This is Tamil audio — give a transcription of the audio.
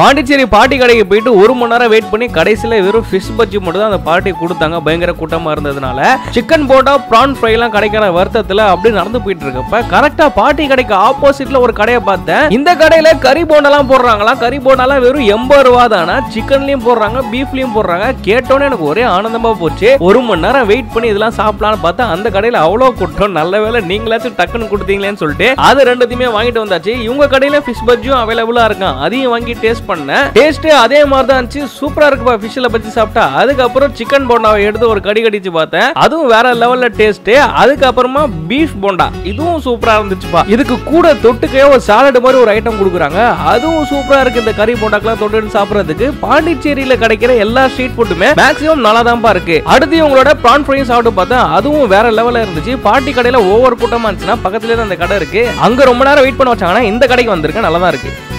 பாண்டிச்சேரி பாட்டி கடைக்கு போயிட்டு 1 மணி நேரம் வெயிட் பண்ணி கடைசியில வெறும் ஃபிஷ் பஜ்ஜி மட்டும் தான் அந்த பார்ட்டி கொடுத்தாங்க. பயங்கர கூட்டமா இருந்ததுனால சிக்கன் போண்டா பிரான் ஃப்ரை எல்லாம் கிடைக்கிற வருத்தத்துல அப்படி நடந்து போயிட்டு இருக்கப்ப கரெக்டா பாட்டி கடைக்கு ஆப்போசிட்ல ஒரு கடையை பார்த்தேன். இந்த கடையில கறி போண்டெல்லாம் போடுறாங்களா. கறி போண்டாலாம் வெறும் 80 ரூபா தானா. சிக்கன்லயும் போடுறாங்க, பீஃப்லயும் போடுறாங்க. கேட்டோன்னே எனக்கு ஒரே ஆனந்தமா போச்சு. 1 மணி நேரம் வெயிட் பண்ணி இதெல்லாம் சாப்பிடலாம்னு பார்த்தா அந்த கடையில அவ்வளவு கூட்டம். நல்ல வேளை நீங்களாச்சும் டக்குன்னு கொடுத்தீங்களேன்னு சொல்லிட்டு அது ரெண்டுத்தையுமே வாங்கிட்டு வந்தாச்சு. இவங்க கடையில ஃபிஷ் பஜ்ஜியும் அவைலபிளா இருக்கான். அதையும் வாங்கி டேஸ்ட் பண்ணேன். டேஸ்ட் அதே மாதிரி தான் இருந்துச்சு. சூப்பரா இருக்குப்பா ஃபிஷ்ல பஜ்ஜி சாப்பிட்டா. அதுக்கப்புறம் சிக்கன் போண்டாவை எடுத்து ஒரு கடி கடிச்சு பார்த்தேன். அதுவும் வேற லெவல்ல டேஸ்ட். அதுக்கப்புறமா பீஃப் போண்டா இதுவும் சூப்பரா இருந்துச்சுப்பா. இதுக்கு கூட தொட்டுக்கே ஒரு சாலட் மாதிரி ஒரு ஐட்டம் கொடுக்குறாங்க. அதுவும் சூப்பரா இருக்கு. இந்த கறி போண்டாக்கெல்லாம் தொட்டு சாப்பிடுறதுக்கு பாண்டிச்சேரியில கிடைக்கிற எல்லா ஸ்ட்ரீட் ஃபுட்டுமே மேக்ஸிமம் நல்லா தான்ப்பா இருக்கு. அடுத்து உங்களோட பிரான் ஃப்ரையும் சாப்பிட்டு பார்த்தா அதுவும் வேற லெவல்ல இருந்துச்சு. பாட்டி கடையில ஓவர் கூட்டமா இருந்துச்சுன்னா பக்கத்துல அந்த கடை இருக்கு. அங்க ரொம்ப நேரம் வெயிட் பண்ண வச்சாங்கன்னா இந்த கடைக்கு வந்திருக்கேன். நல்லா தான் இருக்கு.